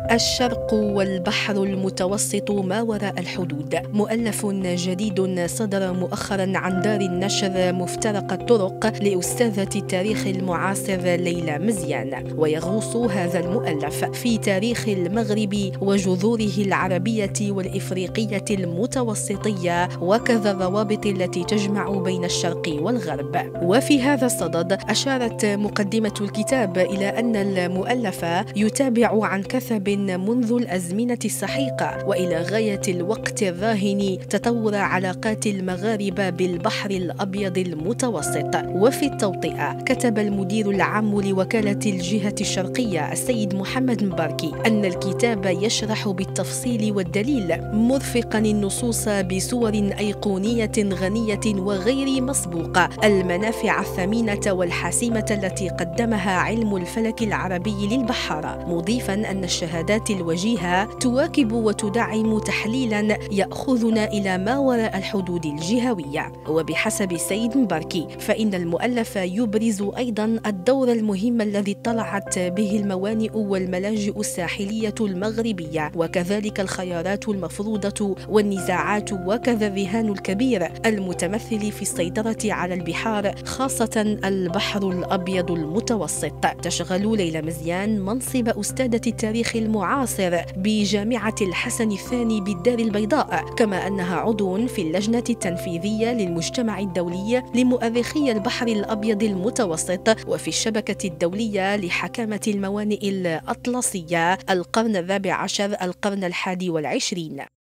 الشرق والبحر المتوسط ما وراء الحدود، مؤلف جديد صدر مؤخرا عن دار النشر مفترق الطرق لأستاذة التاريخ المعاصر ليلى مزيان. ويغوص هذا المؤلف في تاريخ المغرب وجذوره العربية والإفريقية المتوسطية، وكذا الروابط التي تجمع بين الشرق والغرب. وفي هذا الصدد أشارت مقدمة الكتاب إلى أن المؤلف يتابع عن كثب منذ الأزمنة السحيقة وإلى غاية الوقت الراهن تطور علاقات المغاربة بالبحر الأبيض المتوسط. وفي التوطئة كتب المدير العام لوكالة الجهة الشرقية السيد محمد مباركي أن الكتاب يشرح بالتفصيل والدليل مرفقا النصوص بصور أيقونية غنية وغير مسبوقة المنافع الثمينة والحاسمة التي قدمها علم الفلك العربي للبحارة، مضيفا أن الشهادات الوجيهة تواكب وتدعم تحليلا يأخذنا إلى ما وراء الحدود الجهوية. وبحسب السيد مباركي فإن المؤلف يبرز أيضا الدور المهم الذي اطلعت به الموانئ والملاجئ الساحلية المغربية، وكذلك الخيارات المفروضة والنزاعات، وكذا الرهان الكبير المتمثل في السيطرة على البحار خاصة البحر الأبيض المتوسط. تشغل ليلى مزيان منصب أستاذة التاريخ المعاصر بجامعة الحسن الثاني بالدار البيضاء، كما أنها عضو في اللجنة التنفيذية للمجتمع الدولي لمؤرخي البحر الأبيض المتوسط، وفي الشبكة الدولية لحكامة الموانئ الأطلسية القرن الرابع عشر القرن 21.